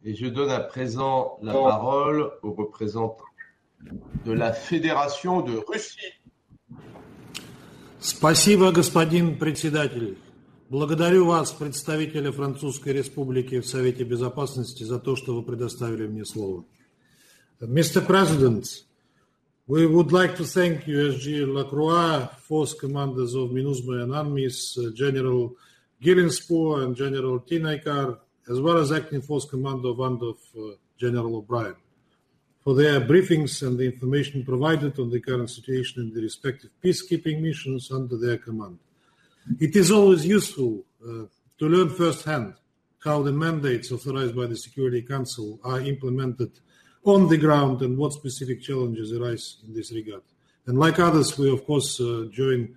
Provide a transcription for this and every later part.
Et je donne à présent la parole au représentant de la Fédération de Russie. Спасибо, господин председатель. Благодарю вас, представители Французской Республики в Совете Безопасности, за то, что вы предоставили мне слово. Mr. President, we would like to thank USG Lacroix, force commanders of MINUSMA and UNMISS, General Gillenspoor and General Tinaikar, as well as acting force commander of UNDOF, General O'Brien, for their briefings and the information provided on the current situation in the respective peacekeeping missions under their command. It is always useful to learn firsthand how the mandates authorized by the Security Council are implemented on the ground and what specific challenges arise in this regard. And like others, we of course join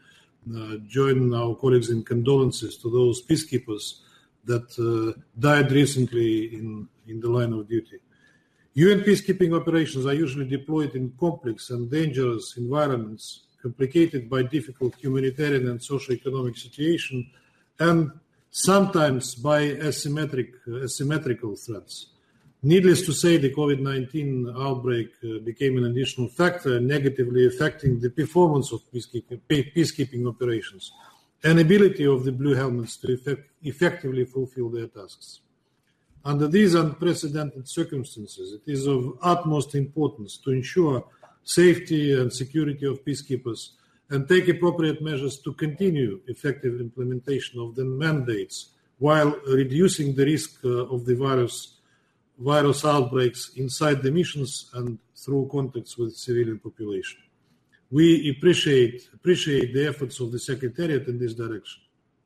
our colleagues in condolences to those peacekeepers that died recently in the line of duty. UN peacekeeping operations are usually deployed in complex and dangerous environments, complicated by difficult humanitarian and socio-economic situation, and sometimes by asymmetrical threats. Needless to say, the COVID-19 outbreak became an additional factor, negatively affecting the performance of peacekeeping operations and ability of the Blue Helmets to effectively fulfill their tasks. Under these unprecedented circumstances, it is of utmost importance to ensure safety and security of peacekeepers and take appropriate measures to continue effective implementation of the mandates while reducing the risk of the virus outbreaks inside the missions and through contacts with civilian population. We appreciate the efforts of the Secretariat in this direction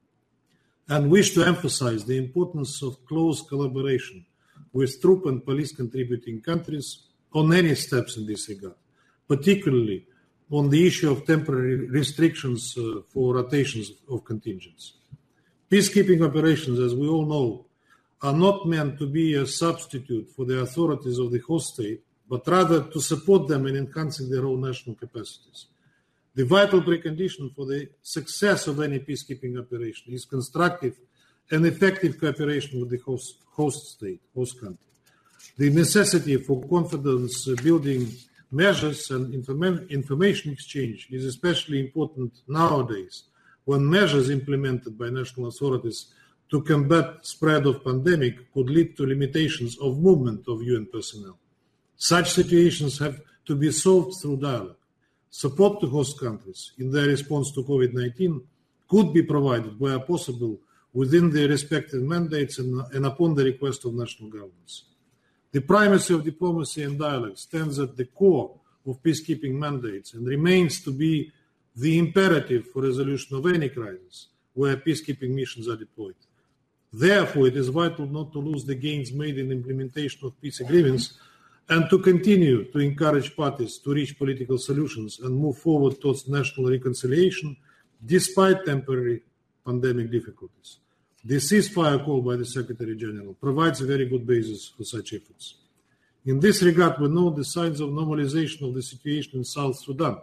and wish to emphasize the importance of close collaboration with troop and police contributing countries on any steps in this regard, particularly on the issue of temporary restrictions for rotations of contingents. Peacekeeping operations, as we all know, are not meant to be a substitute for the authorities of the host state, but rather to support them in enhancing their own national capacities. The vital precondition for the success of any peacekeeping operation is constructive and effective cooperation with the host state, host country. The necessity for confidence-building measures and information exchange is especially important nowadays, when measures implemented by national authorities to combat spread of pandemic could lead to limitations of movement of UN personnel. Such situations have to be solved through dialogue. Support to host countries in their response to COVID-19 could be provided where possible within their respective mandates and upon the request of national governments. The primacy of diplomacy and dialogue stands at the core of peacekeeping mandates and remains to be the imperative for resolution of any crisis where peacekeeping missions are deployed. Therefore, it is vital not to lose the gains made in implementation of peace agreements and to continue to encourage parties to reach political solutions and move forward towards national reconciliation despite temporary pandemic difficulties. The ceasefire call by the Secretary General provides a very good basis for such efforts. In this regard, we know the signs of normalization of the situation in South Sudan,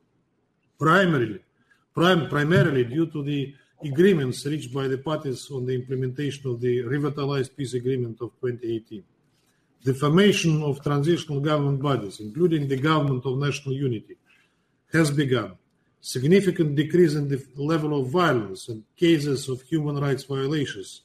primarily due to the agreements reached by the parties on the implementation of the revitalized peace agreement of 2018. The formation of transitional government bodies, including the Government of National Unity, has begun. Significant decrease in the level of violence and cases of human rights violations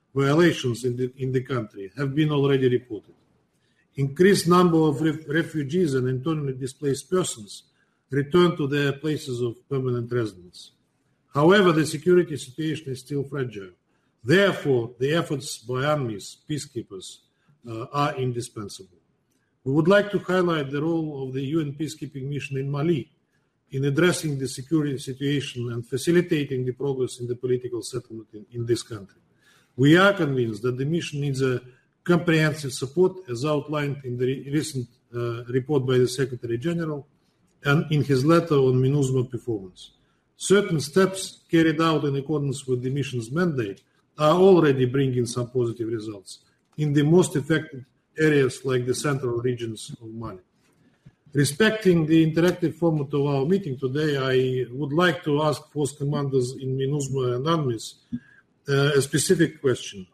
in the country have been already reported. Increased number of refugees and internally displaced persons return to their places of permanent residence. However, the security situation is still fragile. Therefore, the efforts by UNMISS peacekeepers are indispensable. We would like to highlight the role of the UN peacekeeping mission in Mali in addressing the security situation and facilitating the progress in the political settlement in this country. We are convinced that the mission needs a comprehensive support, as outlined in the recent report by the Secretary General and in his letter on MINUSMA performance. Certain steps carried out in accordance with the mission's mandate are already bringing some positive results in the most affected areas like the central regions of Mali. Respecting the interactive format of our meeting today, I would like to ask force commanders in MINUSMA and UNMISS a specific question.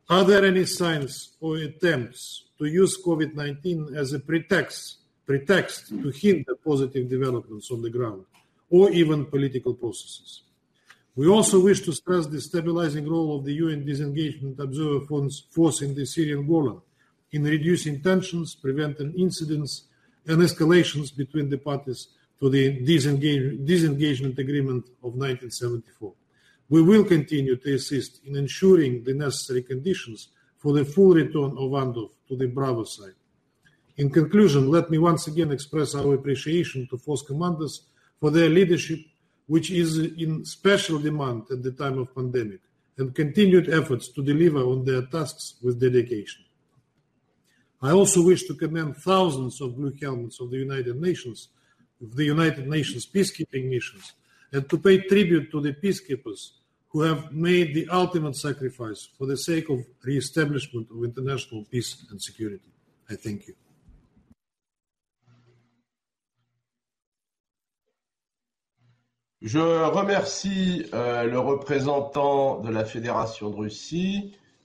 Are there any signs or attempts to use COVID-19 as a pretext to hinder positive developments on the ground, or even political processes? We also wish to stress the stabilizing role of the UN Disengagement Observer Force in the Syrian Golan in reducing tensions, preventing incidents and escalations between the parties to the disengagement agreement of 1974. We will continue to assist in ensuring the necessary conditions for the full return of Andov to the Bravo side. In conclusion, let me once again express our appreciation to force commanders for their leadership, which is in special demand at the time of pandemic, and continued efforts to deliver on their tasks with dedication. I also wish to commend thousands of blue helmets of the United Nations peacekeeping missions, and to pay tribute to the peacekeepers who have made the ultimate sacrifice for the sake of re-establishment of international peace and security. I thank you. Je remercie le représentant de la Fédération de Russie